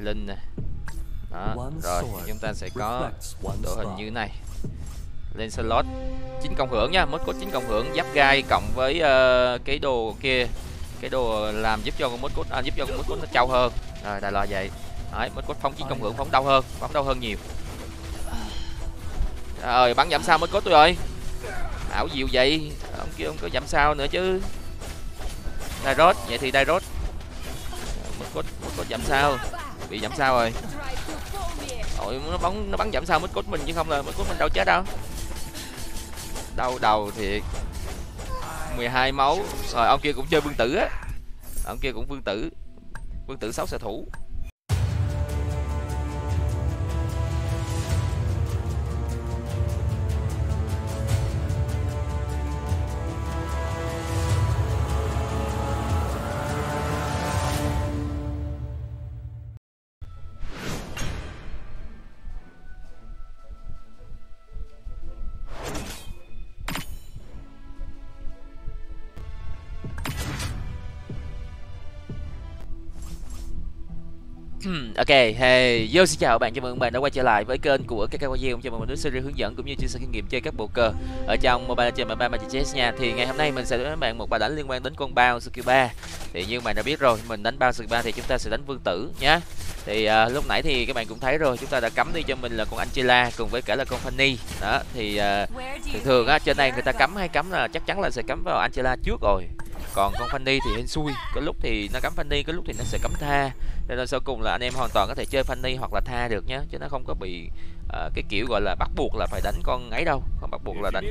Linh nè. Đó, rồi chúng ta sẽ có đội hình như thế này. Lên slot 9 cộng hưởng nha, mốt cốt 9 cộng hưởng giáp gai cộng với cái đồ kia, cái đồ làm giúp cho con mốt cốt giúp cho con mốt cốt nó trâu hơn. Rồi đại loại vậy. Đấy, mốt cốt phóng 9 cộng hưởng phóng đau hơn nhiều. Rồi bắn giảm sao mốt cốt tôi rồi. Ảo diệu vậy, ông kia ông có giảm sao nữa chứ. Dairot, vậy thì Dairot. Mốt cốt giảm sao, bị giảm sao rồi. Ôi nó bắn giảm sao mốt cốt mình chứ không là mốt cốt mình đâu chết đâu. Đau đầu thiệt. 12 máu. Rồi ông kia cũng chơi vương tử á. Ông kia cũng vương tử 6 xạ thủ. Ok, hey, yo xin chào bạn, chào mừng bạn đã quay trở lại với kênh của KKYG, chào mừng mình đến series hướng dẫn cũng như chia sẻ kinh nghiệm chơi các bộ cờ ở trong Mobile Legends và Magic Chess nha. Thì ngày hôm nay mình sẽ đến với bạn một bài đánh liên quan đến con bao skill 3. Thì như bạn đã biết rồi, mình đánh bao skill 3 thì chúng ta sẽ đánh vương tử nhá. Thì lúc nãy thì các bạn cũng thấy rồi, chúng ta đã cắm đi cho mình là con Angela cùng với cả là con Fanny. Đó thì thường á trên đây người ta cắm hay cắm là chắc chắn là sẽ cắm vào Angela trước rồi. Còn con Fanny thì hên xui, có lúc thì nó cắm Fanny, có lúc thì nó sẽ cắm Tha. Nên sau cùng là anh em hoàn toàn có thể chơi Fanny hoặc là Tha được nhé, chứ nó không có bị cái kiểu gọi là bắt buộc là phải đánh con ấy đâu, không bắt buộc là đánh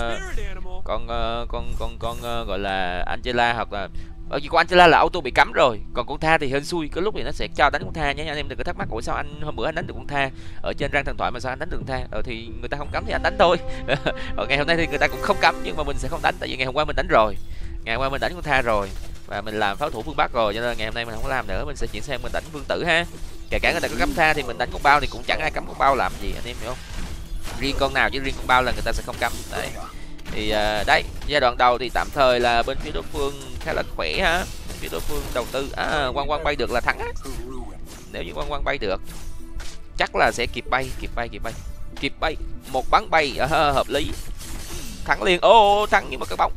con gọi là Angela hoặc là bởi vì con Angela là auto bị cắm rồi, còn con Tha thì hên xui, có lúc thì nó sẽ cho đánh con Tha nhé. Anh em đừng có thắc mắc ủa sao anh hôm bữa anh đánh được con Tha ở trên rang thần thoại mà sao anh đánh được con Tha. Thì người ta không cắm thì anh đánh thôi. Ở ngày hôm nay thì người ta cũng không cắm nhưng mà mình sẽ không đánh, tại vì ngày hôm qua mình đánh rồi, ngày hôm qua mình đánh con Tha rồi và mình làm pháo thủ phương Bắc rồi, cho nên ngày hôm nay mình không có làm nữa, mình sẽ chuyển sang mình đánh vương tử ha. Kể cả người ta có cắm Tha thì mình đánh con bao thì cũng chẳng ai cắm con bao làm gì, anh em hiểu không? Riêng con nào chứ riêng con bao là người ta sẽ không cắm. Đấy thì đấy, giai đoạn đầu thì tạm thời là bên phía đối phương khá là khỏe ha. Phía đối phương đầu tư quăng bay được là thắng á. Nếu như quăng bay được chắc là sẽ kịp bay một bắn bay hợp lý, thắng liền. Thắng nhưng mà cái bóng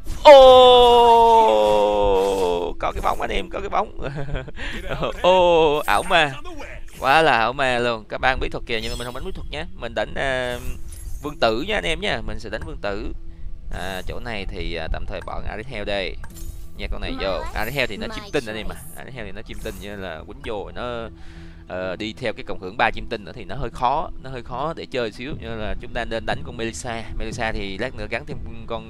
có cái bóng anh em, có cái bóng. Ảo ma, quá là ảo ma luôn. Các bạn bí thuật kìa, nhưng mà mình không đánh bí thuật nhé, mình đánh vương tử nha anh em nha, mình sẽ đánh vương tử. Chỗ này thì tạm thời bỏ Arithel đây nha. Con này vô Arithel thì nó chim tinh anh em mà, Arithel thì nó chim tinh như là quýnh vô nó đi theo cái cộng hưởng 3 chim tinh nữa thì nó hơi khó để chơi xíu, như là chúng ta nên đánh con Melissa thì lát nữa gắn thêm con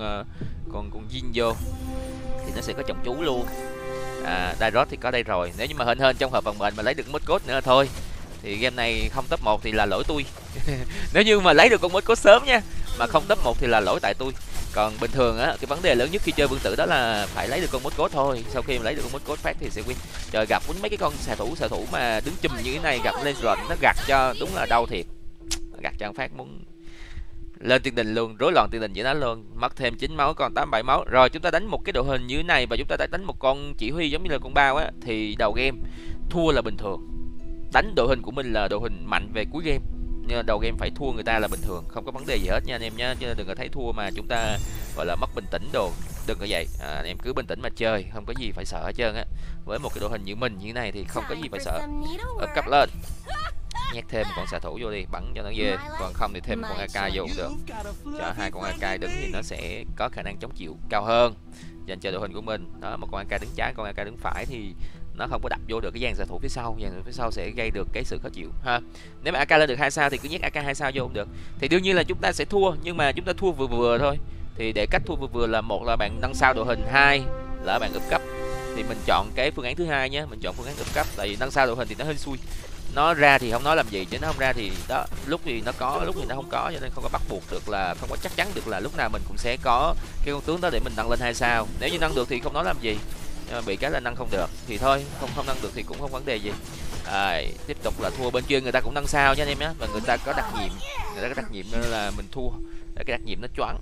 Jin vô thì nó sẽ có chồng chú luôn. Dairot thì có đây rồi, nếu như mà hên trong hợp vận mệnh mà lấy được mốt code nữa thôi thì game này không top 1 thì là lỗi tôi. Nếu như mà lấy được con mốt code sớm nha, mà không top 1 thì là lỗi tại tôi. Còn bình thường á, cái vấn đề lớn nhất khi chơi vương tử đó là phải lấy được con mốt code thôi. Sau khi mà lấy được con mốt code phát thì sẽ win. Trời, gặp mấy cái con xạ thủ mà đứng chùm như thế này, gặp lên rồi nó gạt cho đúng là đau thiệt. Gạt cho phát muốn lên tiên đình luôn, rối loạn tiên đình với nó luôn. Mất thêm 9 máu còn 87 máu. Rồi chúng ta đánh một cái đội hình như thế này và chúng ta đánh một con chỉ huy giống như là con bao á, thì đầu game thua là bình thường. Đánh đội hình của mình là đội hình mạnh về cuối game, nhưng đầu game phải thua người ta là bình thường, không có vấn đề gì hết nha anh em nhá. Cho nên đừng có thấy thua mà chúng ta gọi là mất bình tĩnh đồ, đừng có vậy. Anh em cứ bình tĩnh mà chơi, không có gì phải sợ hết trơn á. Với một cái đội hình như mình như thế này thì không có gì phải sợ. Cấp lên, nhét thêm một con xạ thủ vô đi, bắn cho nó dê. Còn không thì thêm một con AK vô cũng được, cho hai con AK đứng thì nó sẽ có khả năng chống chịu cao hơn dành cho đội hình của mình. Đó, một con AK đứng trái, con AK đứng phải thì nó không có đập vô được cái dàn xạ thủ phía sau, dàn phía sau sẽ gây được cái sự khó chịu ha. Nếu mà AK lên được 2 sao thì cứ nhét AK 2 sao vô cũng được. Thì đương nhiên là chúng ta sẽ thua, nhưng mà chúng ta thua vừa vừa thôi. Thì để cách thua vừa vừa là một là bạn nâng sao đội hình, hai là bạn úp cấp. Thì mình chọn cái phương án thứ hai nhé, mình chọn phương án úp cấp, tại vì nâng sao đội hình thì nó hơi xui. Nó ra thì không nói làm gì, chứ nó không ra thì đó, lúc thì nó có, lúc thì nó không có, cho nên không có bắt buộc được là không có chắc chắn được là lúc nào mình cũng sẽ có cái con tướng đó để mình nâng lên 2 sao. Nếu như nâng được thì không nói làm gì, nhưng mà bị cái là nâng không được thì thôi, không nâng được thì cũng không vấn đề gì. Tiếp tục là thua bên kia người ta cũng nâng sao nha anh em nhé, và người ta có đặc nhiệm, nên là mình thua, để cái đặc nhiệm nó choáng.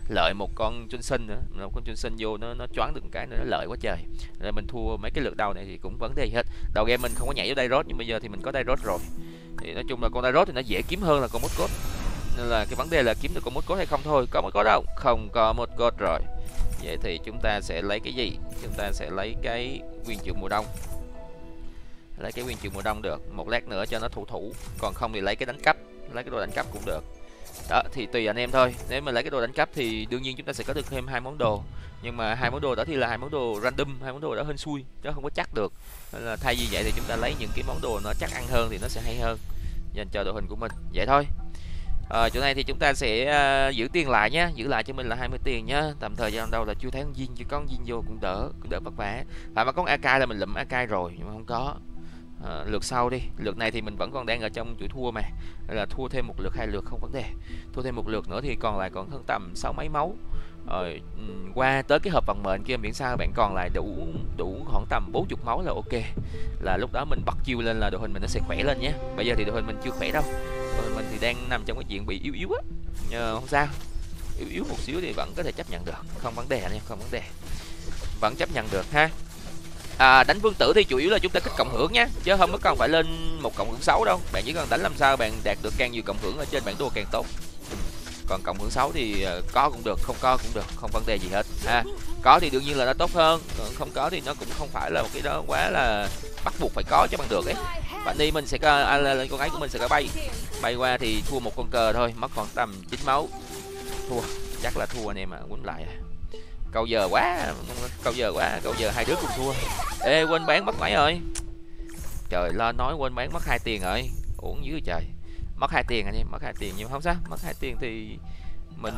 lợi một con Johnson nữa, một con Johnson vô nó choáng được một cái nữa, nó lợi quá trời. Nên mình thua mấy cái lượt đầu này thì cũng vấn đề gì hết. Đầu game mình không có nhảy vô Dairot, nhưng bây giờ thì mình có Dairot rồi. Thì nói chung là con Dairot thì nó dễ kiếm hơn là con Moscot, nên là cái vấn đề là kiếm được con Moscot hay không thôi. Có Moscot đâu? Không có Moscot rồi. Vậy thì chúng ta sẽ lấy cái gì? Chúng ta sẽ lấy cái Nguyên Triệu Mùa Đông. Lấy cái Nguyên Triệu Mùa Đông được. Một lát nữa cho nó thủ, còn không thì lấy cái đánh cắp, lấy cái đồ đánh cắp cũng được. Đó thì tùy anh em thôi. Nếu mà lấy cái đồ đánh cắp thì đương nhiên chúng ta sẽ có được thêm 2 món đồ, nhưng mà 2 món đồ đó thì là 2 món đồ random, 2 món đồ đó hên xui, nó không có chắc được. Nên là thay vì vậy thì chúng ta lấy những cái món đồ nó chắc ăn hơn thì nó sẽ hay hơn dành cho đội hình của mình. Vậy thôi. Chỗ này thì chúng ta sẽ giữ tiền lại nhé, giữ lại cho mình là 20 tiền nhá. Tầm thời gian đâu là chưa thấy con Jin, chứ có con Jin vô cũng đỡ vất vả. Phải mà có AK là mình lụm AK rồi, nhưng mà không có. Lượt sau đi, lượt này thì mình vẫn còn đang ở trong chuỗi thua mà, nên là thua thêm một lượt 2 lượt không vấn đề. Thua thêm một lượt nữa thì còn lại còn hơn tầm 6 mấy máu. Rồi qua tới cái hộp vận mệnh kia, miễn sao bạn còn lại đủ khoảng tầm 40 máu là ok, là lúc đó mình bật chiêu lên là đội hình mình nó sẽ khỏe lên nhé. Bây giờ thì đội hình mình chưa khỏe đâu, đội hình mình thì đang nằm trong cái chuyện bị yếu á, không sao, yếu một xíu thì vẫn có thể chấp nhận được, không vấn đề anh em, không vấn đề, vẫn chấp nhận được ha. Đánh vương tử thì chủ yếu là chúng ta kích cộng hưởng nhé, chứ không có cần phải lên một cộng hưởng 6 đâu. Bạn chỉ cần đánh làm sao bạn đạt được càng nhiều cộng hưởng ở trên bản đồ càng tốt. Còn cộng hưởng 6 thì có cũng được, không có cũng được, không vấn đề gì hết ha. Có thì đương nhiên là nó tốt hơn, còn không có thì nó cũng không phải là một cái đó quá là bắt buộc phải có cho bằng được ấy. Bạn đi mình sẽ có con ấy của mình sẽ có bay qua thì thua một con cờ thôi, mất còn tầm 9 máu, thua chắc là thua anh em ạ. Quýnh lại câu giờ quá, câu giờ hai đứa cùng thua. Ê quên bán mất mấy rồi, trời lo nói quên bán mất 2 tiền rồi, uổng dữ trời. Mất 2 tiền anh em, mất 2 tiền nhưng không sao, mất 2 tiền thì mình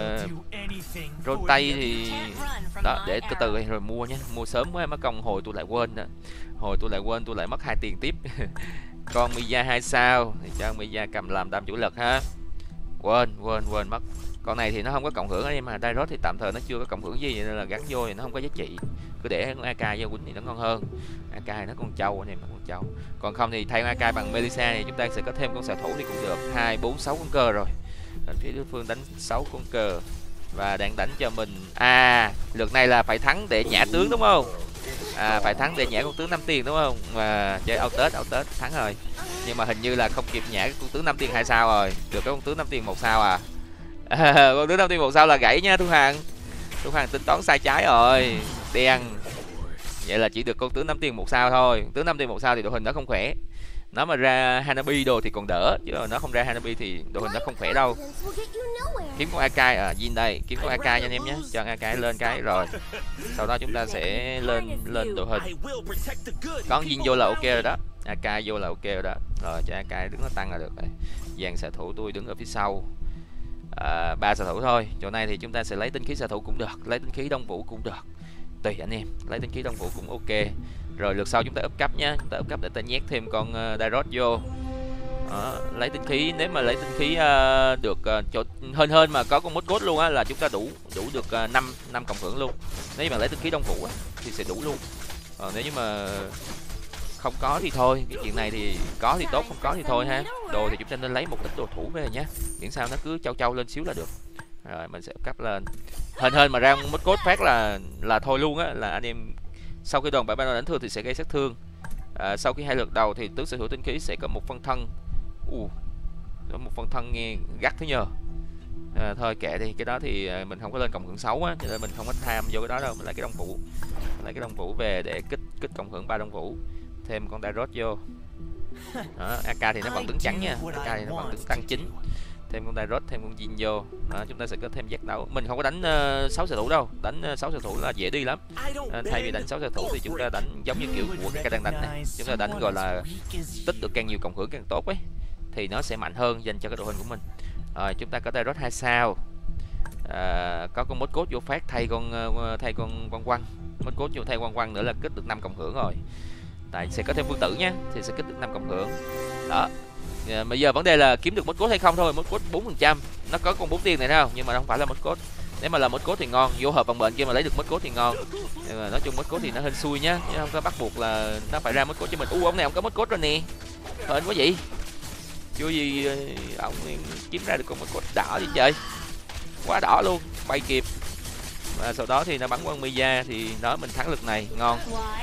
rôn tay thì đó, để từ từ rồi mua nhé, mua sớm quá mất công hồi tôi lại quên đó, tôi lại mất 2 tiền tiếp. Con Mia 2 sao thì cho Mia cầm làm đam chủ lực ha. Quên mất. Con này thì nó không có cộng hưởng anh em, mà Dairot thì tạm thời nó chưa có cộng hưởng gì, nên là gắn vô thì nó không có giá trị, cứ để con AK vô quýnh thì nó ngon hơn. AK này nó con trâu anh em, nó con trâu. Còn không thì thay AK bằng Melissa thì chúng ta sẽ có thêm con xạ thủ thì cũng được. 2, 4, 6 con cờ rồi. Bên phía đối phương đánh 6 con cờ và đang đánh cho mình. Lượt này là phải thắng để nhả tướng đúng không? Phải thắng để nhả con tướng 5 tiền đúng không? Mà chơi out Tết thắng rồi. Nhưng mà hình như là không kịp nhả con tướng 5 tiền 2 sao rồi. Được cái con tướng 5 tiền 1 sao à. Con tướng 5 tiền 1 sao là gãy nha Thu Hằng. Thu Hằng tính toán sai trái rồi. Đen. Vậy là chỉ được con tướng 5 tiền 1 sao thôi. Tướng 5 tiền 1 sao thì đội hình nó không khỏe. Nó mà ra Hanabi đồ thì còn đỡ, chứ nó không ra Hanabi thì đội hình nó không khỏe đâu. Kiếm con AK Jin đây, kiếm con AK nha anh em nhé, cho AK lên cái rồi. Sau đó chúng ta sẽ lên đội hình. Có Jin vô là ok rồi đó, AK vô là ok rồi đó. Rồi cho AK đứng nó tăng là được rồi. Dàn xạ thủ tôi đứng ở phía sau. 3 xạ thủ thôi. Chỗ này thì chúng ta sẽ lấy tinh khí xạ thủ cũng được, lấy tinh khí Đông Vũ cũng được. Tùy anh em, lấy tinh khí Đông Vũ cũng ok. Rồi lượt sau chúng ta up cấp nhá, chúng ta up cấp để ta nhét thêm con Dairot vô. Lấy tinh khí, nếu mà lấy tinh khí được chỗ hơn mà có con Moscot luôn á là chúng ta đủ được 5 cộng hưởng luôn. Nếu mà lấy tinh khí Đông Vũ á thì sẽ đủ luôn. Nếu như mà không có thì thôi, cái chuyện này thì có thì tốt, không có thì thôi ha. Đồ thì chúng ta nên lấy một ít đồ thủ về nhé, miễn sao nó cứ trâu lên xíu là được. Rồi mình sẽ up cấp lên. Hơn mà ra Moscot phát là thôi luôn á, là anh em sau khi đoàn bại ban đánh thương thì sẽ gây sát thương. Sau khi 2 lượt đầu thì tướng sở hữu tinh khí sẽ có một phân thân. Một phân thân nghe gắt thế nhờ. Thôi kệ đi, cái đó thì mình không có lên cộng hưởng 6 á, cho nên mình không có tham vô cái đó đâu. Mình lấy cái Đông Vũ, lấy cái Đông Vũ về để kích cộng hưởng 3 Đông Vũ, thêm con Dairot vô. AK thì nó vẫn đứng trắng nha, AK thì nó vẫn đứng tăng 9. Thêm con Dairot, thêm con Jin vô. Chúng ta sẽ có thêm giác đấu. Mình không có đánh 6 xạ thủ đâu, đánh 6 xạ thủ là dễ đi lắm. Thay vì đánh 6 xạ thủ thì chúng ta đánh giống như kiểu của cái đang đánh này. Chúng ta đánh gọi là tích được càng nhiều cộng hưởng càng tốt ấy, thì nó sẽ mạnh hơn dành cho cái đội hình của mình. Rồi chúng ta có Dairot 2 sao. Có con Moscot vô phát thay con quăng. Moscot vô thay quăng nữa là kích được 5 cộng hưởng rồi. Tại sẽ có thêm vương tử nhé, thì sẽ kích được 5 cộng hưởng. Đó. Bây giờ vấn đề là kiếm được Moscot hay không thôi. Moscot 4%, nó có con 4 tiền này đâu, nhưng mà nó không phải là Moscot. Nếu mà là Moscot thì ngon, vô hợp bằng bệnh kia mà lấy được Moscot thì ngon. Nhưng mà nói chung Moscot thì nó hên xui nhá, chứ không có bắt buộc là nó phải ra Moscot cho mình. Ông này ông có Moscot rồi nè, hên quá vậy. Chưa gì ông kiếm ra được con Moscot đỏ gì trời, quá đỏ luôn. bay kịp. Và sau đó thì nó bắn qua Miya thì đó mình thắng lực này, ngon.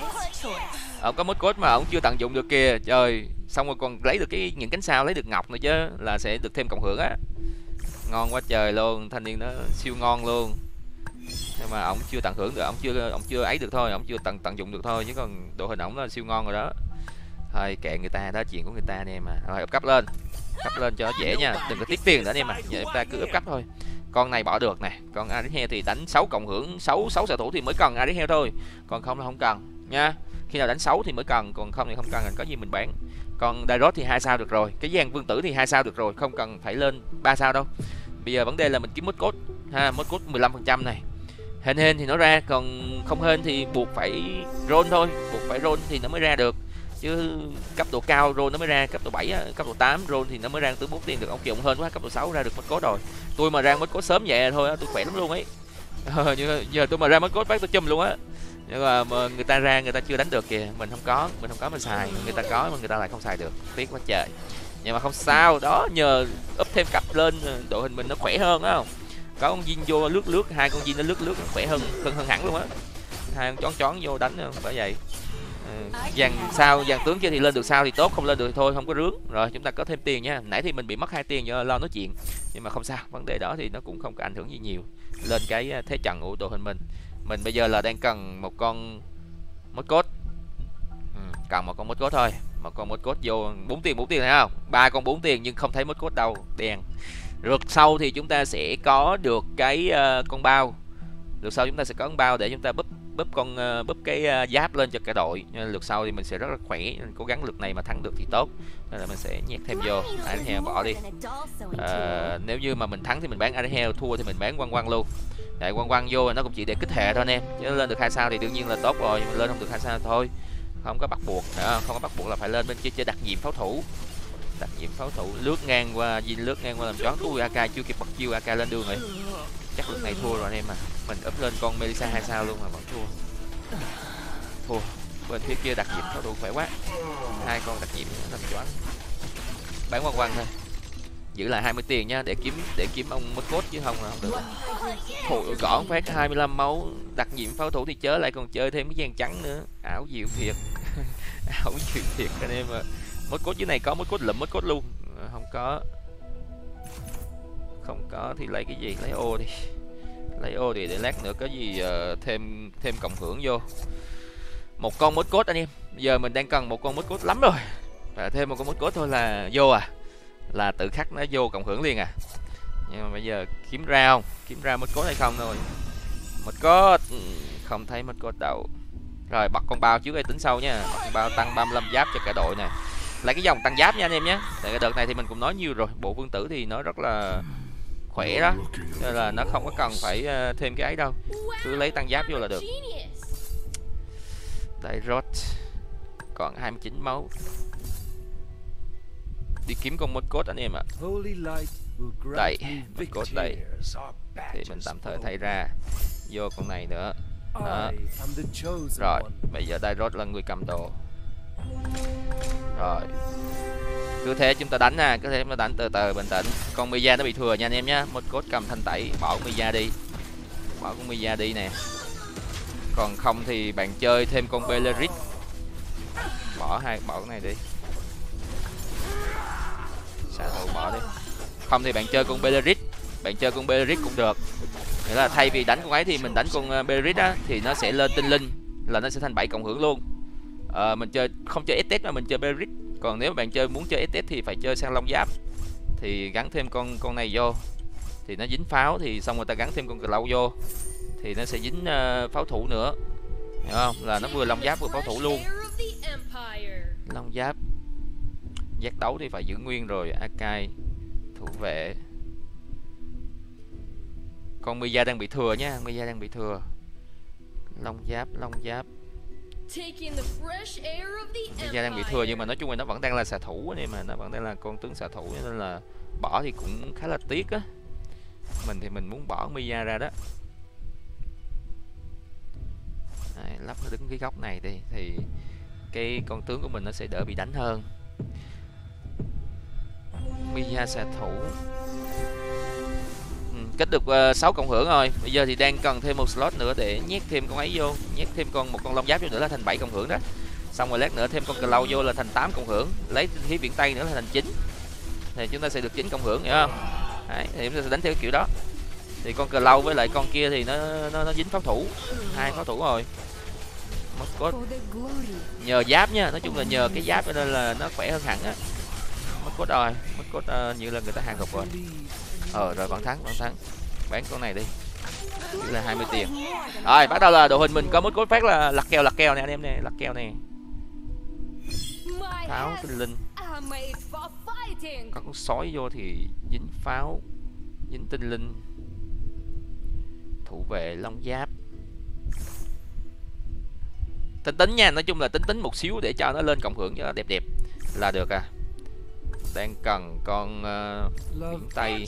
Ông có mốt code mà ông chưa tận dụng được kìa, trời, xong rồi còn lấy được những cánh sao, lấy được ngọc nữa chứ, là sẽ được thêm cộng hưởng á, ngon quá trời luôn, thanh niên nó siêu ngon luôn. Nhưng mà ổng chưa tận hưởng được, ổng chưa ấy được thôi, ổng chưa tận dụng được thôi, chứ còn đội hình ổng là siêu ngon rồi đó. Thôi kệ người ta đó, chuyện của người ta anh em mà. Rồi up cấp lên cho dễ nha, đừng có tiếc tiền nữa anh em à, giờ chúng ta cứ up cấp thôi. Con này bỏ được nè, con Arithel thì đánh 6 cộng hưởng, 6 xạ thủ thì mới cần Arithel thôi, còn không là không cần nha. Khi nào đánh 6 thì mới cần, còn không thì không cần, có gì mình bán. Còn Dairot thì 2 sao được rồi, cái gian vương tử thì 2 sao được rồi, không cần phải lên 3 sao đâu. Bây giờ vấn đề là mình kiếm mốt code ha, mốt code 15% này. Hên thì nó ra, còn không hên thì buộc phải roll thôi, buộc phải roll thì nó mới ra được. Chứ cấp độ cao roll nó mới ra, cấp độ 7 cấp độ 8 roll thì nó mới ra từ 4 tiền được. Ông kia ông hên quá, cấp độ 6 ra được mốt code rồi. Tôi mà ra mốt code sớm vậy thôi tôi khỏe lắm luôn ấy. Giờ tôi mà ra mốt code bác tôi chum luôn á. Nhưng mà người ta ra người ta chưa đánh được kìa, mình không có mình xài, người ta có mà người ta lại không xài được, tiếc quá trời. Nhưng mà không sao, đó nhờ up thêm cấp lên đội hình mình nó khỏe hơn á không? Có con Jin vô lướt, hai con Jin nó lướt khỏe hơn hẳn luôn á. Hai con chón vô đánh không phải vậy. Dàn tướng chưa thì lên được sao thì tốt, không lên được thì thôi, không có rướng. Rồi chúng ta có thêm tiền nha. Nãy thì mình bị mất 2 tiền do lo nói chuyện, nhưng mà không sao, vấn đề đó thì nó cũng không có ảnh hưởng gì nhiều lên cái thế trận của đội hình mình. Mình bây giờ là đang cần một con mốt code, cần một con mốt code thôi, một con mốt code vô 4 tiền thấy không? 3 con 4 tiền nhưng không thấy mốt code đâu, đen. Rượt sau thì chúng ta sẽ có được cái con bao. Lượt sau chúng ta sẽ có con bao để chúng ta búp cái giáp lên cho cả đội. Lượt sau thì mình sẽ rất là khỏe, nên cố gắng lượt này mà thắng được thì tốt, nên là mình sẽ nhét thêm vô. Arithel bỏ đi. Nếu như mà mình thắng thì mình bán Arithel, thua thì mình bán quăng luôn. Tại quăng vô nó cũng chỉ để kích hệ thôi anh em, chứ lên được 2 sao thì đương nhiên là tốt rồi, nhưng mà lên không được 2 sao thôi, không có bắt buộc, không có bắt buộc là phải lên bên kia chơi đặc nhiệm pháo thủ. Đặc nhiệm pháo thủ lướt ngang qua làm choáng. Ui AK chưa kịp bật chiêu, AK lên đường rồi, chắc lúc này thua rồi anh em. Mà mình úp lên con Melissa 2 sao luôn mà vẫn thua. Bên phía kia đặc nhiệm pháo thủ khỏe quá, 2 con đặc nhiệm làm choáng. Bán quăng thôi, giữ lại 20 tiền nha, để kiếm ông mất cốt chứ không là không được. Thôi gõ phát 25 máu, đặc nhiệm pháo thủ thì chớ lại còn chơi thêm cái gian trắng nữa, ảo diệu thiệt. Ảo diệu thiệt anh em ạ. Mốt cốt dưới này có mốt cốt lụm mốt cốt luôn, không có thì lấy cái gì, lấy ô đi để lát nữa có gì thêm cộng hưởng vô. Một con mốt cốt anh em, giờ mình đang cần một con mốt cốt lắm rồi, và thêm một con mốt cốt thôi là vô là tự khắc nó vô cộng hưởng liền à. Nhưng mà bây giờ kiếm ra mốt cốt hay không thôi. Mốt cốt không thấy mốt cốt đâu. Rồi bật con bao trước đây tính sau nha, bật con bao tăng 35 giáp cho cả đội nè, lấy cái dòng tăng giáp nha anh em nhé. Tại cái đợt này thì mình cũng nói nhiều rồi, bộ vương tử thì nó rất là khỏe đó, nên là nó không có cần phải thêm cái ấy đâu, cứ lấy tăng giáp vô là được. Dairot còn 29 máu, đi kiếm con mốt cốt anh em ạ. Đây mốt cốt đây, thì mình tạm thời thay ra vô con này nữa đó. Rồi bây giờ Dairot là người cầm đồ. Rồi cứ thế chúng ta đánh nha, cứ thế chúng ta đánh từ từ bình tĩnh. Con Miya nó bị thừa nha anh em nhé, một cốt cầm thanh tẩy, bỏ con Miya đi, nè. Còn không thì bạn chơi thêm con Beleric, bỏ cái này đi, xạ thủ bỏ đi. Không thì bạn chơi con Beleric, cũng được. Nghĩa là thay vì đánh con ấy thì mình đánh con Beleric á, thì nó sẽ lên tinh linh, là nó sẽ thành 7 cộng hưởng luôn. Mình không chơi SS mà mình chơi Beleric. Còn nếu mà bạn muốn chơi SS thì phải chơi sang long giáp, thì gắn thêm con này vô thì nó dính pháo, thì xong rồi ta gắn thêm con cờ lâu vô thì nó sẽ dính pháo thủ nữa, hiểu không? Là nó vừa long giáp vừa pháo thủ luôn. Long giáp giác đấu thì phải giữ nguyên rồi. Akai thủ vệ. Con Miya đang bị thừa nha, long giáp Miya đang bị thừa, nhưng mà nói chung là nó vẫn đang là xạ thủ nên mà nó vẫn đang là con tướng xạ thủ, nên là bỏ thì cũng khá là tiếc á. Mình thì mình muốn bỏ Miya ra đó. Đấy, lắp nó đứng cái góc này đi thì cái con tướng của mình nó sẽ đỡ bị đánh hơn. Miya xạ thủ, Kết được 6 cộng hưởng rồi. Bây giờ thì đang cần thêm một slot nữa để nhét thêm con ấy vô, nhét thêm một con long giáp vô nữa là thành 7 cộng hưởng đó. Xong rồi lát nữa thêm con cờ lâu vô là thành 8 cộng hưởng, lấy tinh khí viễn tây nữa là thành 9. Thì chúng ta sẽ được 9 cộng hưởng, hiểu không? Đấy, thì chúng ta sẽ đánh theo cái kiểu đó. Thì con cờ lâu với lại con kia thì nó dính pháo thủ, 2 pháo thủ rồi. Mất cốt nhờ giáp nha, nói chung là nhờ cái giáp nên là nó khỏe hơn hẳn á. Mất cốt rồi, mất cốt như là người ta hàng gục rồi. Rồi bạn thắng, bán con này đi, như là 20 tiền. Rồi bắt đầu là đội hình mình có mất cốt phát là lật kèo nè anh em nè, lật kèo nè. Pháo tinh linh, có con sói vô thì dính pháo, dính tinh linh. Thủ vệ long giáp, tính nha, nói chung là tính một xíu để cho nó lên cộng hưởng cho nó đẹp là được à. Đang cần con viễn tây.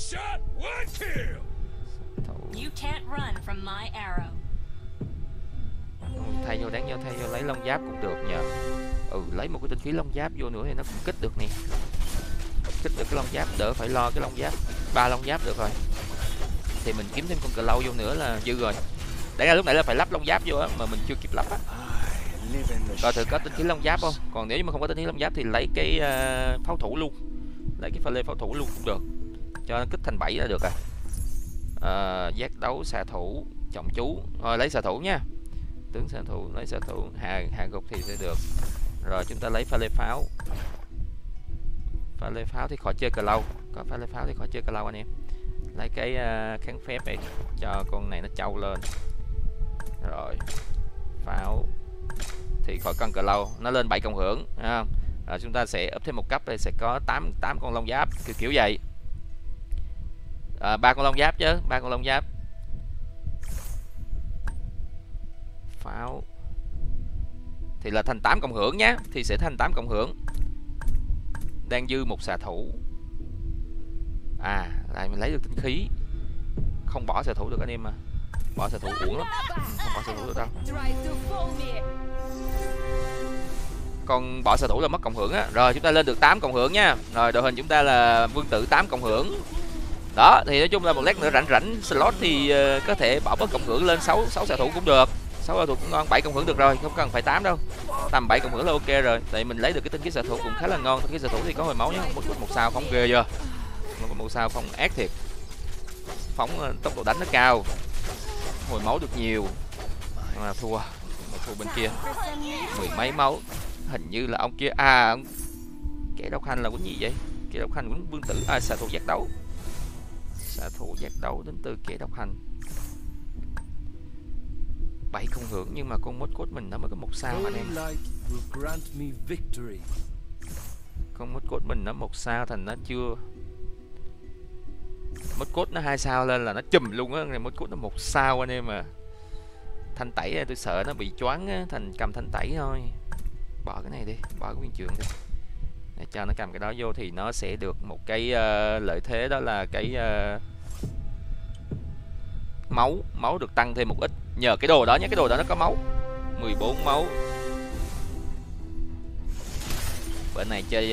Thay vô lấy long giáp cũng được nhờ. Lấy một cái tinh khí long giáp vô nữa thì nó cũng kích được nè, kích được cái long giáp, đỡ phải lo cái long giáp. 3 long giáp được rồi, thì mình kiếm thêm con cờ lâu vô nữa là dư rồi. Để ra lúc nãy là phải lắp long giáp vô á, mà mình chưa kịp lắp á. Coi thử có tinh khí long giáp không. Còn nếu như mà không có tinh khí long giáp thì lấy cái pháo thủ luôn, lấy cái pha lê pháo thủ luôn cũng được, cho nó kích thành 7 là được à. Giác đấu xạ thủ trọng chú, rồi lấy xạ thủ nha, tướng xạ thủ, lấy xạ thủ, hạ gục thì sẽ được. Rồi chúng ta lấy pha lê pháo. Pha lê pháo thì khỏi chơi cờ lâu, có pha lê pháo thì khỏi chơi cờ lâu anh em. Lấy cái kháng phép này cho con này nó trâu lên. Rồi pháo thì khỏi cần cờ lâu, nó lên 7 cộng hưởng, thấy không? Rồi chúng ta sẽ up thêm một cấp, đây sẽ có 8 con long giáp kiểu vậy. 3 con long giáp chứ, 3 con long giáp. Pháo thì là thành 8 cộng hưởng nhá, thì sẽ thành 8 cộng hưởng. Đang dư một xạ thủ. Lại mình lấy được tinh khí. Không bỏ xạ thủ được anh em mà. Bỏ xạ thủ uổng lắm. Không bỏ xạ thủ được đâu. Còn bỏ xạ thủ là mất cộng hưởng á. Rồi chúng ta lên được 8 cộng hưởng nha. Rồi đội hình chúng ta là vương tử 8 cộng hưởng. Đó, thì nói chung là một lát nữa rảnh slot thì có thể bỏ bớt cộng hưởng lên 6 xạ thủ cũng được. 6 xạ thủ cũng ngon, 7 cộng hưởng được rồi, không cần phải 8 đâu. Tầm 7 cộng hưởng là ok rồi. Tại mình lấy được cái tinh khí xạ thủ cũng khá là ngon. Tinh khí xạ thủ thì có hồi máu nhá, một sao phóng ghê chưa. Một sao phóng ác thiệt. Phóng tốc độ đánh nó cao. Hồi máu được nhiều. Mà thua bên kia. 10 mấy máu. Hình như là ông kia ông kẻ đốc hành là quýnh gì vậy? Kẻ đốc hành quýnh vương tử, xạ thủ giác đấu. Xạ thủ giác đấu đến từ kẻ đốc hành. 7 cộng hưởng nhưng mà con mốt cốt mình nó mới có 1 sao anh em. Con mốt cốt mình nó 1 sao thành nó chưa. Mốt cốt nó 2 sao lên là nó chùm luôn á, mốt cốt nó 1 sao anh em mà. Thanh tẩy tôi sợ nó bị choáng á, thành cầm thanh tẩy thôi. Bỏ cái này đi, bỏ cái nguyên trường đi. Để cho nó cầm cái đó vô thì nó sẽ được một cái lợi thế, đó là cái máu được tăng thêm một ít nhờ cái đồ đó nhé. Cái đồ đó nó có máu 14 máu. Bên này chơi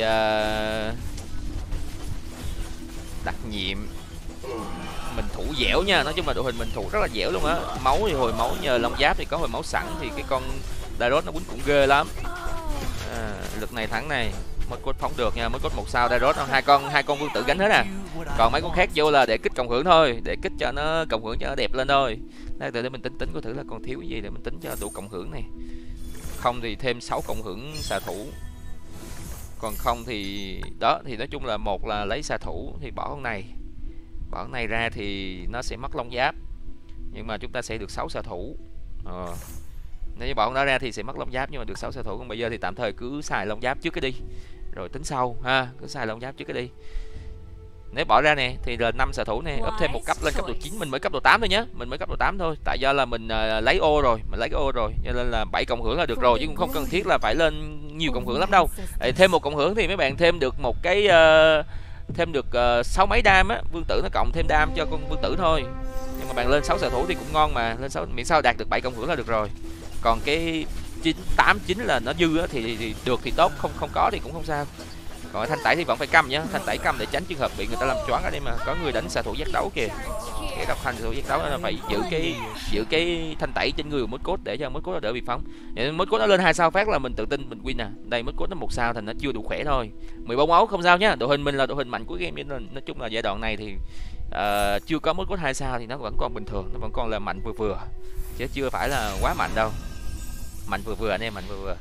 đặc nhiệm, mình thủ dẻo nha. Nói chung là đội hình mình thủ rất là dẻo luôn á. Máu thì hồi máu nhờ long giáp thì có hồi máu sẵn, thì cái con Dairot nó quýnh cũng ghê lắm. Lượt này thắng này, mất cốt phóng được nha, mất cốt 1 sao Dairot, hai con vương tử gánh hết à. Còn mấy con khác vô là để kích cộng hưởng thôi, để kích cho nó cộng hưởng cho nó đẹp lên thôi. Để mình tính coi thử là còn thiếu cái gì để mình tính cho đủ cộng hưởng này. Không thì thêm 6 cộng hưởng xạ thủ. Còn không thì đó, thì nói chung là một là lấy xạ thủ thì bỏ con này. Bỏ con này ra thì nó sẽ mất long giáp. Nhưng mà chúng ta sẽ được 6 xạ thủ. Nếu như bỏ con đó ra thì sẽ mất long giáp, nhưng mà được 6 xạ thủ. Còn bây giờ thì tạm thời cứ xài long giáp trước cái đi, rồi tính sau ha, cứ xài long giáp trước cái đi. Nếu bỏ ra nè thì là 5 xạ thủ nè, up thêm một cấp lên cấp độ 9, mình mới cấp độ 8 thôi nhé, mình mới cấp độ 8 thôi. Tại do là mình lấy ô rồi, cho nên là 7 cộng hưởng là được rồi, chứ cũng không cần thiết là phải lên nhiều cộng hưởng lắm đâu. Thêm một cộng hưởng thì mấy bạn thêm được một cái thêm được 6 mấy đam á, vương tử nó cộng thêm đam cho con vương tử thôi. Nhưng mà bạn lên 6 xạ thủ thì cũng ngon mà, lên 6 miễn sao đạt được 7 cộng hưởng là được rồi. Còn cái 8 9 là nó dư á thì được thì tốt, không có thì cũng không sao. Còn thanh tẩy thì vẫn phải câm nhá, thanh tẩy câm để tránh trường hợp bị người ta làm choáng ở đây mà. Có người đánh xạ thủ giác đấu kìa, cái độc hành xạ thủ giác đấu nó phải giữ cái thanh tẩy trên người của mốt cốt để cho mốt cốt nó đỡ bị phóng. Mốt cốt nó lên 2 sao phát là mình tự tin mình win nè. Đây mốt cốt nó 1 sao thành nó chưa đủ khỏe thôi. 14 máu không sao nhá, đội hình mình là đội hình mạnh của game nên nói chung là giai đoạn này thì chưa có mốt cốt 2 sao thì nó vẫn còn bình thường, nó vẫn còn là mạnh vừa vừa chứ chưa phải là quá mạnh đâu. Mạnh vừa vừa anh em, mạnh vừa vừa.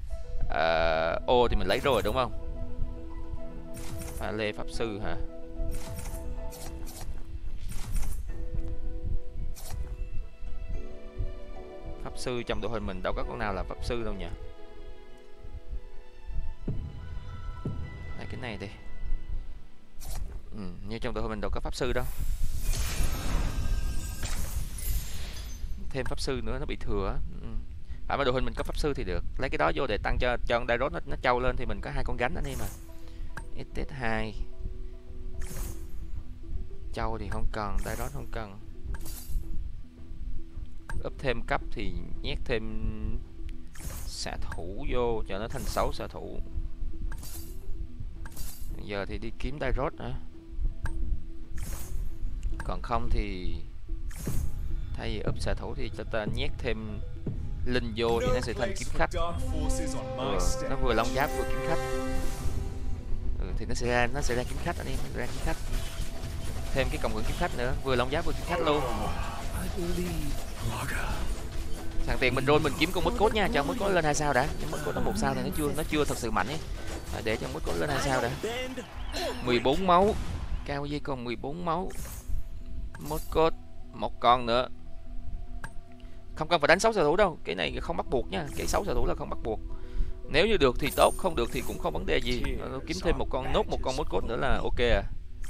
Ô thì mình lấy rồi đúng không? Pha lê pháp sư hả? Pháp sư trong đội hình mình đâu có con nào là pháp sư đâu nhỉ? Đây cái này đi. Như trong đội hình mình đâu có pháp sư đâu. Thêm pháp sư nữa nó bị thừa. Phải mà đội hình mình có pháp sư thì được. Lấy cái đó vô để tăng cho con Dairot nó trâu lên thì mình có 2 con gánh anh em mà. ST2 Châu thì không cần, Dairot không cần. Up thêm cấp thì nhét thêm xạ thủ vô cho nó thành 6 xạ thủ. Giờ thì đi kiếm Dairot hả? Còn không thì thay vì up xạ thủ thì cho ta nhét thêm linh vô thì nó sẽ thành kiếm khách. Nó vừa long giáp vừa kiếm khách. Thì nó sẽ ra kiếm khách anh em, ra kiếm khách. Thêm cái cộng hưởng kiếm khách nữa, vừa long giáp vừa kiếm khách luôn. Thằng tiền mình roll mình kiếm con mốt cốt nha, cho mốt cốt lên 2 sao đã. Nhưng mốt cốt nó 1 sao thì nó chưa thật sự mạnh ấy. Để cho mốt cốt lên 2 sao đã. 14 máu. Cao dây còn 14 máu. Mốt cốt 1 con nữa. Không cần phải đánh 6 xạ thủ đâu, cái này không bắt buộc nha, cái 6 xạ thủ là không bắt buộc. Nếu như được thì tốt, không được thì cũng không vấn đề gì. Kiếm thêm một con mốt cốt nữa là ok à.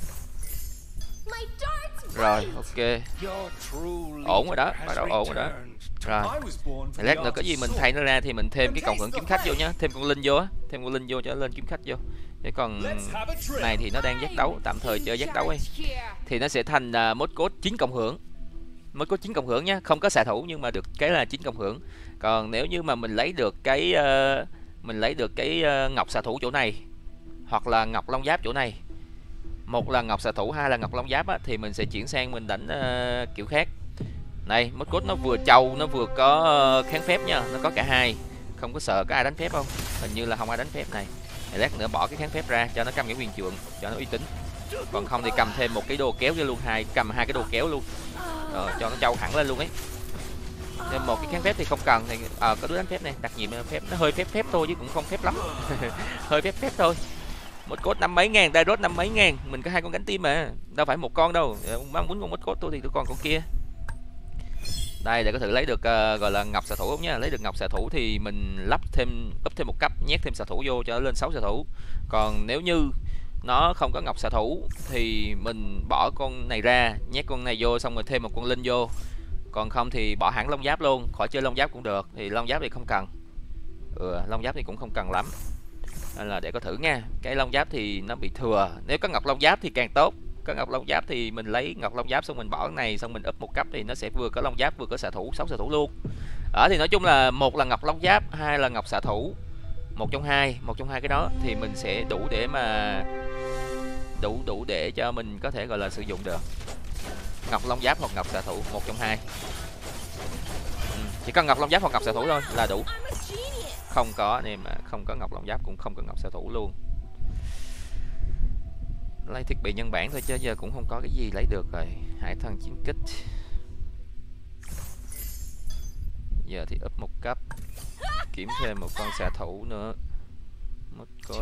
Rồi, ok. Ổn rồi đó, bắt đầu ổn rồi đó. Rồi. Lát nữa có gì mình thay nó ra thì mình thêm cái cộng hưởng kiếm khách vô nhá, thêm con linh vô á, thêm con linh vô cho nó lên kiếm khách vô. Thế còn này thì nó đang giác đấu, tạm thời chơi giác đấu ấy. Thì nó sẽ thành mốt cốt 9 cộng hưởng. Mới có 9 cộng hưởng nhá, không có xạ thủ nhưng mà được cái là 9 cộng hưởng. Còn nếu như mà mình lấy được cái ngọc xạ thủ chỗ này hoặc là ngọc long giáp chỗ này, một là ngọc xạ thủ, hai là ngọc long giáp á, thì mình sẽ chuyển sang mình đánh kiểu khác. Này, mốt cốt nó vừa trâu, nó vừa có kháng phép nha, nó có cả hai. Không có sợ có ai đánh phép không? Hình như là không ai đánh phép này. Lát nữa bỏ cái kháng phép ra cho nó cầm cái huyền trượng cho nó uy tín. Còn không thì cầm thêm một cái đồ kéo cho luôn, cầm 2 cái đồ kéo luôn. Cho nó trâu hẳn lên luôn ấy. Nên một cái kháng phép thì không cần thì có đứa đánh phép này, đặc nhiệm phép nó hơi phép thôi chứ cũng không phép lắm. Hơi phép thôi. Một cốt 5 mấy ngàn, Dairot 5 mấy ngàn, mình có 2 con cánh tim mà, đâu phải một con đâu. Mang muốn con một cốt tôi thì tôi còn con kia. Đây để có thử lấy được gọi là ngọc xạ thủ không nhá. Lấy được ngọc xạ thủ thì mình up thêm một cấp, nhét thêm xạ thủ vô cho nó lên 6 xạ thủ. Còn nếu như nó không có ngọc xạ thủ thì mình bỏ con này ra, nhét con này vô xong rồi thêm một con linh vô. Còn không thì bỏ hẳn long giáp luôn, khỏi chơi long giáp cũng được. Thì long giáp thì không cần. Long giáp thì cũng không cần lắm. Nên là để có thử nha. Cái long giáp thì nó bị thừa. Nếu có ngọc long giáp thì càng tốt. Có ngọc long giáp thì mình lấy ngọc long giáp xong mình bỏ cái này xong mình up một cấp thì nó sẽ vừa có long giáp vừa có xạ thủ, 6 xạ thủ luôn. Thì nói chung là một là ngọc long giáp, hai là ngọc xạ thủ. Một trong hai cái đó thì mình sẽ đủ để mà đủ để cho mình có thể gọi là sử dụng được. Ngọc long giáp hoặc ngọc xạ thủ, một trong hai. Chỉ cần ngọc long giáp hoặc ngọc xạ thủ thôi là đủ. Không có anh em, không có ngọc long giáp cũng không có ngọc xạ thủ luôn. Lấy thiết bị nhân bản thôi chứ giờ cũng không có cái gì lấy được rồi. Hải thần chiến kích. Giờ thì up một cấp, kiếm thêm một con xạ thủ nữa. Một con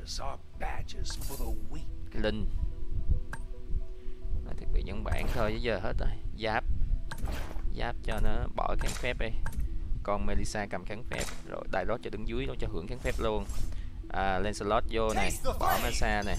linh. Lấy thiết bị nhân bản thôi chứ giờ hết rồi. Giáp cho nó bỏ kháng phép đi. Con Melissa cầm kháng phép rồi Dairot cho đứng dưới nó cho hưởng kháng phép luôn. Lancelot vô này, bỏ Mesa này.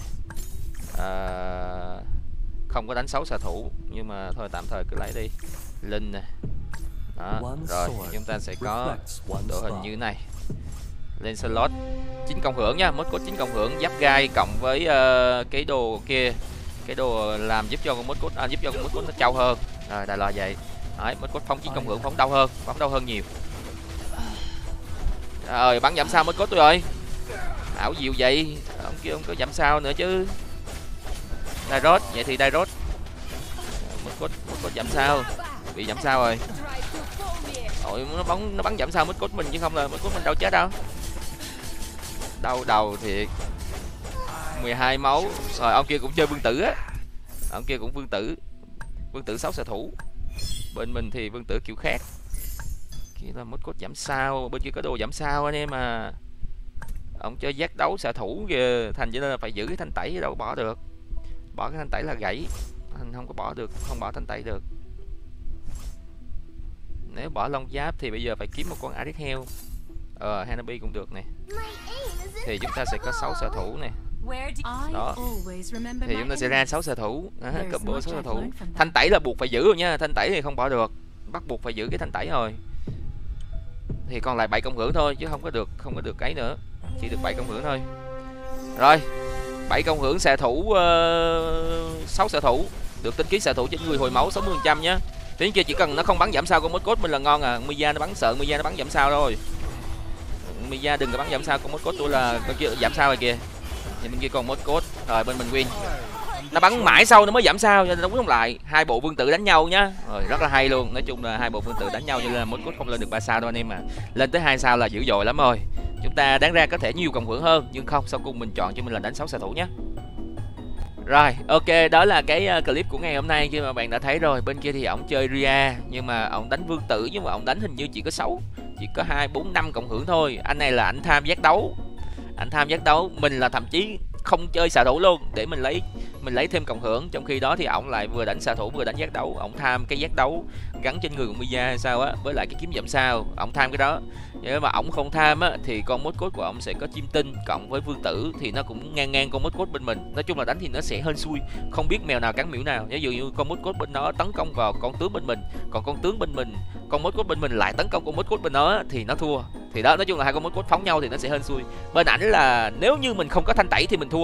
Không có đánh 6 xạ thủ nhưng mà thôi tạm thời cứ lấy đi. Linh nè. Đó, rồi chúng ta sẽ có đội hình như thế này. Lancelot 9 cộng hưởng nha, mốt cốt 9 cộng hưởng, giáp gai cộng với cái đồ kia. Cái đồ làm giúp cho con mốt cốt nó trâu hơn. Rồi đại loại vậy. Đấy, mốt cốt phóng 9 cộng hưởng, phóng đau hơn nhiều. Rồi bắn giảm sao mốt cốt tôi rồi. Ảo diệu vậy, ông kia ông có giảm sao nữa chứ. Dairot, vậy thì Dairot một cốt giảm sao, bị giảm sao rồi. Ôi nó bắn giảm sao mất cốt mình chứ không là mất cốt mình đâu chết đâu. Đau đầu thiệt. 12 máu. Rồi ông kia cũng chơi vương tử á. Ông kia cũng vương tử. Vương tử 6 xạ thủ. Bên mình thì vương tử kiểu khác. Kia là mất cốt giảm sao, bên kia có đồ giảm sao anh em à. Ông chơi giác đấu xạ thủ kìa, thành cho nên là phải giữ cái thanh tẩy, đâu bỏ được. Bỏ cái thanh tẩy là gãy. Anh không có bỏ được, không bỏ thanh tẩy được. Nếu bỏ long giáp thì bây giờ phải kiếm một con Arid heo. Hanabi cũng được nè. Thì chúng ta sẽ có 6 xạ thủ nè. Đó. Thì chúng ta sẽ ra 6 xạ thủ. Combo 6 xạ thủ. Thanh tẩy là buộc phải giữ rồi nha, thanh tẩy thì không bỏ được. Bắt buộc phải giữ cái thanh tẩy rồi. Thì còn lại 7 cộng hưởng thôi chứ không có được cái nữa. Chỉ được 7 cộng hưởng thôi. Rồi, 7 cộng hưởng xạ thủ 6 xạ thủ, được tinh khí xạ thủ trên người hồi máu 60% nhá. Tiếng kia chỉ cần nó không bắn giảm sao con mốt cốt mình là ngon à. Miya nó bắn sợ Miya nó bắn giảm sao thôi. Miya đừng có bắn giảm sao con mốt cốt tôi là con kia giảm sao rồi kìa. Thì bên kia còn mốt cốt, rồi bên mình win. Nó bắn mãi sau nó mới giảm sao cho nên nó không lại. Hai bộ vương tử đánh nhau nhá. Rồi rất là hay luôn. Nói chung là hai bộ vương tử đánh nhau cho nên là mốt cốt không lên được 3 sao đâu anh em à. Lên tới 2 sao là dữ dội lắm rồi. Chúng ta đáng ra có thể nhiều cộng hưởng hơn nhưng không, sau cùng mình chọn cho mình là đánh 6 xạ thủ nhé. Rồi, ok, đó là cái clip của ngày hôm nay. Khi mà bạn đã thấy rồi, bên kia thì ổng chơi Ria nhưng mà ổng đánh vương tử, nhưng mà ổng đánh hình như chỉ có 6, chỉ có 2, 4, 5 cộng hưởng thôi. Anh này là ảnh tham giác đấu. Ảnh tham giác đấu, mình là thậm chí không chơi xạ thủ luôn để mình lấy thêm cộng hưởng, trong khi đó thì ổng lại vừa đánh xạ thủ vừa đánh giác đấu. Ổng tham cái giác đấu gắn trên người của Miya hay sao á, với lại cái kiếm giảm sao, ổng tham cái đó. Nếu mà ổng không tham á thì con mốt cốt của ổng sẽ có chim tinh cộng với vương tử thì nó cũng ngang con mốt cốt bên mình. Nói chung là đánh thì nó sẽ hên xui, không biết mèo nào cắn miễu nào. Ví dụ như con mốt cốt bên nó tấn công vào con tướng bên mình, còn con tướng bên mình, con mốt cốt bên mình lại tấn công con mốt cốt bên nó thì nó thua. Thì đó, nói chung là hai con mốt cốt phóng nhau thì nó sẽ hên xui. Bên ảnh là nếu như mình không có thanh tẩy thì mình thua.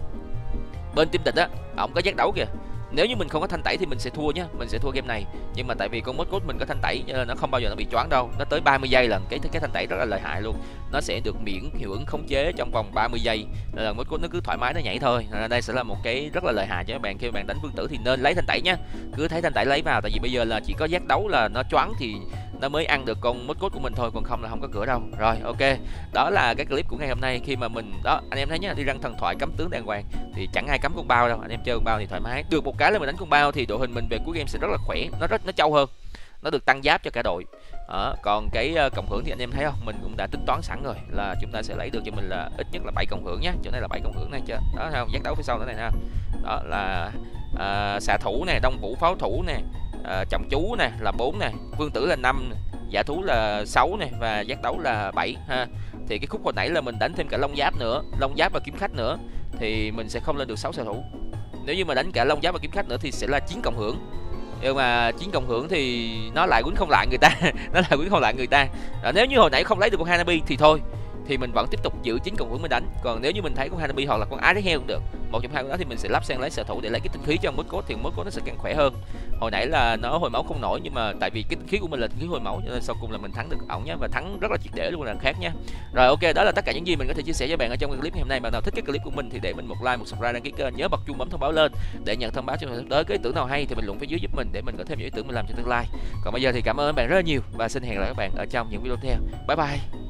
Bên team địch á, ổng có giác đấu kìa. Nếu như mình không có thanh tẩy thì mình sẽ thua nhá, mình sẽ thua game này. Nhưng mà tại vì con mốt cốt mình có thanh tẩy cho nên nó không bao giờ nó bị choáng đâu. Nó tới 30 giây lần cái thanh tẩy rất là lợi hại luôn. Nó sẽ được miễn hiệu ứng khống chế trong vòng 30 giây. Nên là mốt cốt nó cứ thoải mái nó nhảy thôi. Nên đây sẽ là một cái rất là lợi hại cho các bạn khi bạn đánh vương tử thì nên lấy thanh tẩy nhá. Cứ thấy thanh tẩy lấy vào, tại vì bây giờ là chỉ có giác đấu là nó choáng thì nó mới ăn được con mốt cốt của mình thôi, còn không là không có cửa đâu. Rồi, ok. Đó là cái clip của ngày hôm nay khi mà mình đó, anh em thấy nhá, đi răng thần thoại cắm tướng đàng hoàng thì chẳng ai cắm con bao đâu. Anh em chơi con bao thì thoải mái. Được một cái là mình đánh con bao thì đội hình mình về cuối game sẽ rất là khỏe, nó trâu hơn. Nó được tăng giáp cho cả đội. Còn cái cộng hưởng thì anh em thấy không? Mình cũng đã tính toán sẵn rồi là chúng ta sẽ lấy được cho mình là ít nhất là 7 cộng hưởng nhá. Chỗ này là 7 cộng hưởng này chưa? Đó thấy không? Giác đấu phía sau nữa này nè. Đó là xạ thủ nè, đông vũ pháo thủ nè, chồng chú nè là 4 nè, vương tử là 5 nè, giả thú là 6 nè và giác đấu là 7 ha. Thì cái khúc hồi nãy là mình đánh thêm cả long giáp nữa, long giáp và kiếm khách nữa thì mình sẽ không lên được 6 xạ thủ. Nếu như mà đánh cả long giáp và kiếm khách nữa thì sẽ là 9 cộng hưởng. Nhưng mà 9 cộng hưởng thì nó lại quýnh không lại người ta. Nó lại quýnh không lại người ta. Nếu như hồi nãy không lấy được con Hanabi thì thôi, thì mình vẫn tiếp tục giữ 9 cộng hưởng mình đánh. Còn nếu như mình thấy con Hanabi hoặc là con Arid heo cũng được, một trong hai con đó thì mình sẽ lắp sang lấy xạ thủ để lấy cái tinh khí cho mốt cốt thì mốt cốt nó sẽ càng khỏe hơn. Hồi nãy là nó hồi máu không nổi nhưng mà tại vì cái tinh khí của mình là tinh khí hồi máu cho nên sau cùng là mình thắng được ổng nhé, và thắng rất là triệt để luôn là khác nhé. Rồi ok, đó là tất cả những gì mình có thể chia sẻ với bạn ở trong cái clip ngày hôm nay. Bạn nào thích cái clip của mình thì để mình một like, một subscribe, đăng ký kênh, nhớ bật chuông bấm thông báo lên để nhận thông báo cho mình tới cái ý tưởng nào hay thì mình luận phía dưới giúp mình để mình có thêm những ý tưởng mình làm cho tương lai. Còn bây giờ thì cảm ơn các bạn rất là nhiều và xin hẹn gặp lại các bạn ở trong những video tiếp theo. Bye bye.